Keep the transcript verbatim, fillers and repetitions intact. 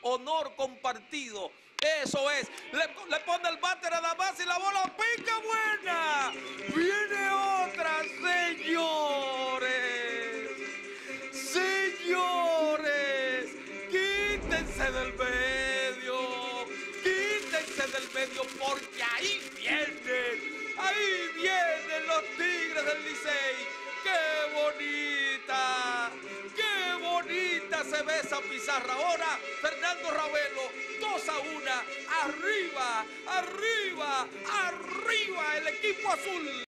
honor compartido. Eso es, le, le pone el bate nada más y la bola pica buena. Viene otra, señores. Señores, quítense del medio. Quítense del medio porque ahí vienen. Ahí vienen los Tigres del Licey. ¡Qué bonita! ¡Qué bonita se ve esa pizarra! Ahora Fernando Ravelo, dos a uno. Arriba, arriba, arriba el equipo azul.